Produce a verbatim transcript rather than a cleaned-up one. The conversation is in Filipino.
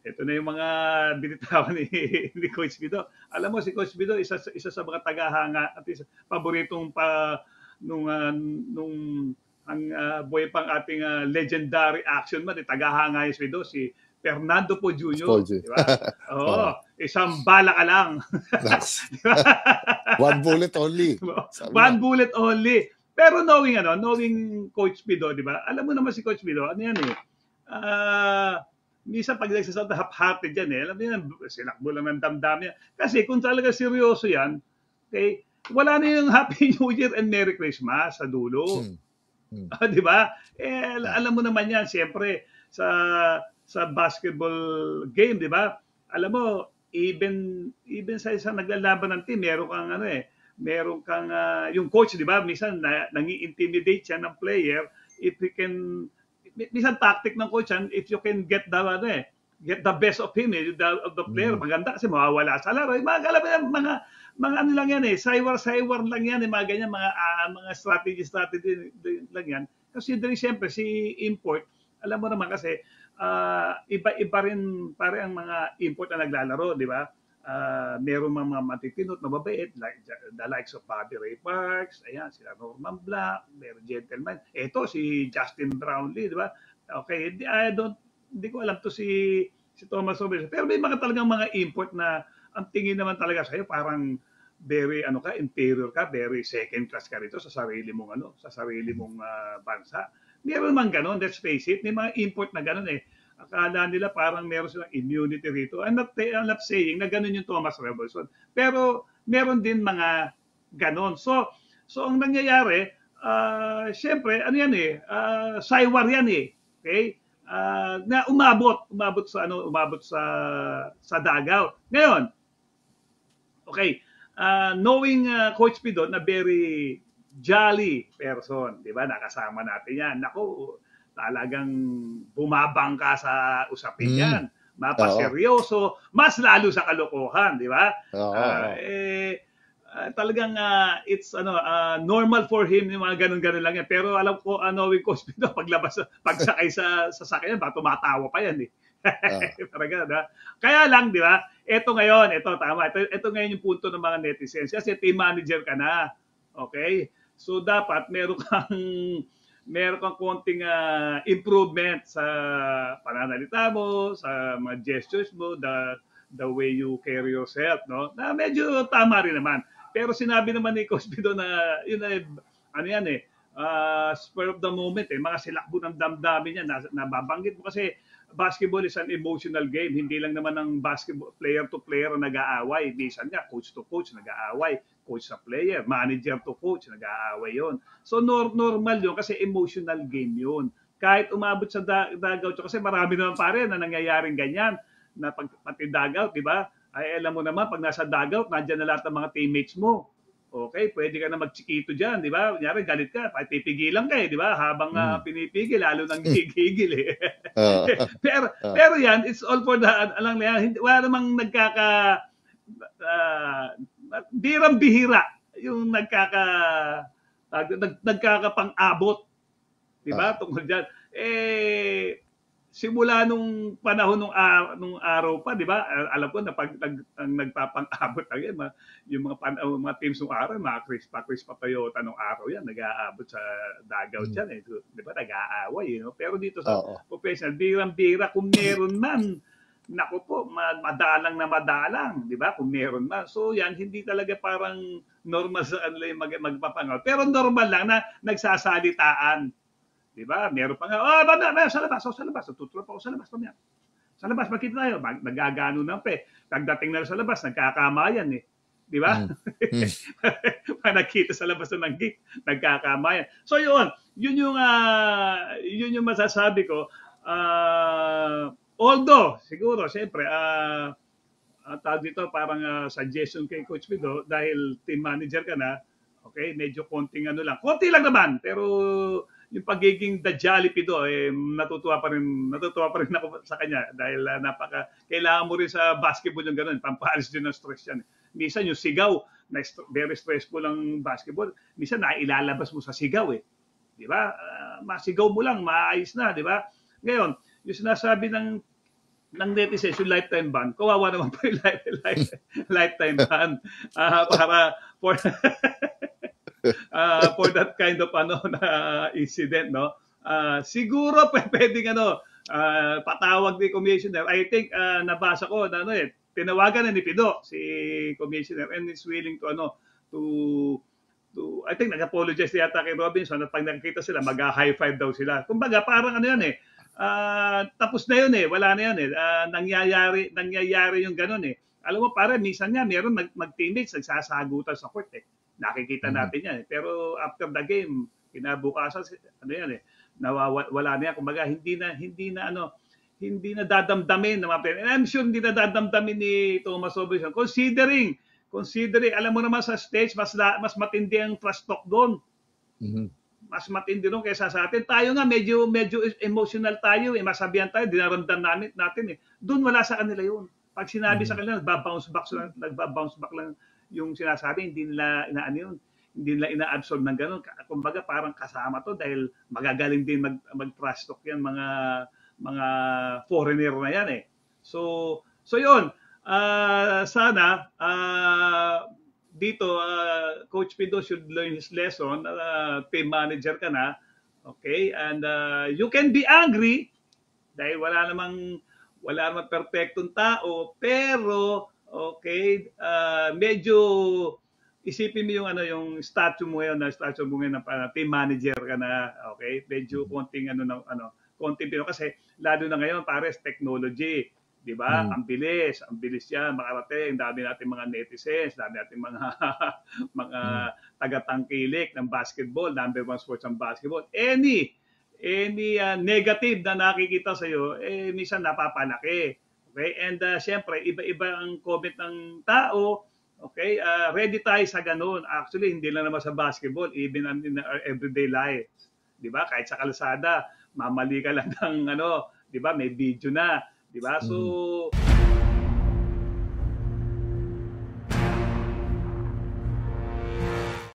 ito na yung mga binitawan ni, ni Coach Bido. Alam mo si Coach Bido, isa isa sa mga tagahanga at isa, paboritong pa nung uh, nung ang uh, buhay pang ating uh, legendary action man, eh, tagahanga si Bido, si Fernando Po Junior, di ba? Oo, isang bala ka lang. Diba? One bullet only. One bullet only. Pero knowing ano, knowing Coach Bido, di ba? Alam mo naman si Coach Bido, ano yan eh. Ah, uh, minsan pag nagsasalta half-hearted yan eh. Alam mo yan, sinakbo lang ng damdam yan. Kasi kung talaga seryoso yan, okay, wala na yung Happy New Year and Merry Christmas sa dulo. Hmm. Hmm. Ah, di ba? Eh, alam mo naman yan, siyempre, sa sa basketball game, di ba? Alam mo, even even sa isang naglalaban ng team, meron kang ano eh, meron kang uh, yung coach, di ba? Minsan na, nangi-intimidate siya ng player if he can. Minsan tactic ng coach yan, if you can get the ano eh, get the best of him eh, the, of the player, mm. maganda kasi mawawala sa laro. Mga alam mo yan, mga mga ano lang yan eh, saywar-saywar lang yan eh, mga ganyan, mga uh, mga strategy strategy lang yan. Kasi dali siyempre si import, alam mo naman kasi uh, iba-iba rin pare ang mga import na naglalaro, di ba? Uh, meron mga matitinot, mababait, like the likes of Bobby Ray Parks, ayan, sila Norman Black, meron gentleman. Ito, si Justin Brownlee, di ba? Okay, I don't, hindi ko alam to si si Thomas Robinson. Pero may mga talagang mga import na ang tingin naman talaga sa'yo, parang very, ano ka, inferior ka, very second class ka rito sa sarili mong, ano, sa sarili mong uh, bansa. Meron man ganun, let's face it, may mga import na ganun eh. Akala nila parang meron silang immunity rito. I'm not, I'm not saying na ganun yung Thomas Robinson. Pero meron din mga ganun. So, so ang nangyayari, uh, syempre, ano yan eh, uh, saywar yan eh. Okay? Uh, na umabot, umabot sa ano, umabot sa sa Dagaw. Ngayon, okay, uh, knowing uh, Coach Pido na very jolly person, di ba? Nakasama natin yan. Naku, talagang bumabangka sa usapin mm. yan. Mapaseryoso, mas lalo sa kalokohan, di ba? Uh, eh, uh, talagang uh, it's ano uh, normal for him yung mga ganun-ganun lang yan. Pero alam ko, uh, knowing Coach Pido, paglabas, pagsakay sa sasakyan, ba, tumatawa pa yan eh. uh. Kaya lang, di ba? Ito ngayon, ito tama. Ito, ito ngayon yung punto ng mga netizens. Kasi team manager ka na. Okay? So dapat meron kang meron kang konting uh, improvement sa pananalita mo, sa mga gestures mo, the the way you carry yourself, no? Na medyo tama rin naman. Pero sinabi naman ni Coach Pido na yun ay ano yan eh, uh, spur of the moment eh, mga silakbo ng damdamin niya na nababanggit mo kasi basketball is an emotional game. Hindi lang naman ng basketball player to player na nag-aaway. Minsan nga coach to coach nag-aaway, coach sa player, manager to coach nag-aaway yon. So nor- normal yun kasi emotional game yun. Kahit umabot sa da- Dagaw, kasi marami naman pare na nangyayaring ganyan na pag pati Dagaw, di ba? Ay alam mo naman pag nasa Dagaw, nandiyan na lahat ng mga teammates mo. Okay, pwede ka na magchikito diyan, di ba? Kunyari galit ka, pipigilan ka eh, di ba? Habang uh, pinipigil, lalo nang gigigil eh. uh, pero uh, pero yan, it's all for the alang na yan, wala namang nagkaka uh, birang-bihira yung nagkaka uh, nag, nagkakapang-abot, di ba? Uh, Tungkol diyan. Eh simula nung panahon nung, uh, nung araw pa, di ba? Alam ko na pag nag, ang nagpapang-abot again, ma, yung mga, pan, uh, mga teams nung araw, mga Chris pa, Chris pa Toyota nung araw yan, nag-aabot sa Dagaw dyan, eh. Di ba? Nag-aaway, you know? Pero dito sa oh, oh. professional, birang-bira, kung meron man, naku po, madalang na madalang, di ba? Kung meron man. So yan, hindi talaga parang normal sa ano yung mag, magpapangaw. Pero normal lang na nagsasalitaan. Diba? Meron pa nga, oh, baba, baba, sa labas, oh, sa labas, tutulog ako sa labas, pamaya. Sa labas, makita tayo, Mag, nagagano na pa eh. Pagdating na sa labas, nagkakamayan eh. Diba? Mm. Mm. Nakita sa labas ng gate, nagkakamayan. So yun, yun yung, uh, yun yung masasabi ko. Uh, although, siguro, siyempre, uh, uh, tawag dito, parang uh, suggestion kay Coach Pido, dahil team manager ka na, okay, medyo konting ano lang. Konti lang naman, pero yung pagiging the Jolly Pido, eh, natutuwa pa rin, natutuwa pa rin ako sa kanya dahil uh, napaka, kailangan mo rin sa basketball yung gano'n, pampaalis din ng stress yan. Minsan yung sigaw, na st- very stressful ang basketball, minsan nailalabas mo sa sigaw eh. Di ba? Uh, masigaw mo lang, maayos na, di ba? Ngayon, yung sinasabi ng ng netizens yung lifetime ban. Kawawa naman po yung life, life, lifetime ban uh, para for uh, for that kind of ano na incident, no? Uh, siguro pwedeng ano uh, patawag ni Commissioner. I think uh, nabasa ko na ano eh, tinawagan na ni Pido si Commissioner and is willing to ano to to I think nag-apologize yata kay Robinson at pag nakikita sila mag-high five daw sila. Kumbaga parang ano yan eh, uh, tapos na yun eh, wala na yan eh. Uh, nangyayari nangyayari yung ganun eh. Alam mo para minsan nga meron mag, mag-teammates nagsasagutan sa court eh. Nakikita natin yan eh. Pero after the game, kinabukasan ano yan eh, nawawala na yan. Kumbaga hindi na hindi na ano hindi na dadamdamin ng mga players. And I'm sure hindi na dadamdamin ni Thomas Robinson considering Considering, alam mo naman sa stage, mas la, mas matindi ang trash talk doon. Mm-hmm. Mas matindi doon kaysa sa atin. Tayo nga, medyo medyo emotional tayo. Eh. Masabihan tayo, dinaramdam namin, natin. Eh. Doon wala sa kanila yun. Pag sinabi mm-hmm. sa kanila, nagbabounce back, nagbabounce back lang yung sinasabi. Hindi nila inaano yun. Hindi nila ina-absorb ng gano'n. Kumbaga, parang kasama to dahil magagaling din mag, mag-trash talk yan, mga, mga foreigner na yan eh. So, so yun. Uh, sana uh, dito uh, Coach Pido should learn his lesson. Uh, team manager ka na, okay, and uh, you can be angry dahil wala namang wala namang perfectong tao, pero okay, uh, medyo isipin mo yung ano yung statue mo ngayon na statue mo ngayon na team manager ka na, okay, medyo konting ano ng ano konting pero kasi lalo na ngayon pares technology. Di ba? Hmm. Ang bilis, ang bilis yan, makarating. Dami natin mga netizens, dami natin mga mga hmm. taga-tangkilik ng basketball, number one sports ng basketball. Any any uh, negative na nakikita sa iyo, eh minsan napapalaki. Okay? And uh, syempre, iba-iba ang comment ng tao. Okay? Uh, ready tayo sa ganun. Actually, hindi lang naman sa basketball, even in our everyday life. Di ba? Kahit sa kalsada, mamali ka lang ng ano, di ba? May video na. Diba? So,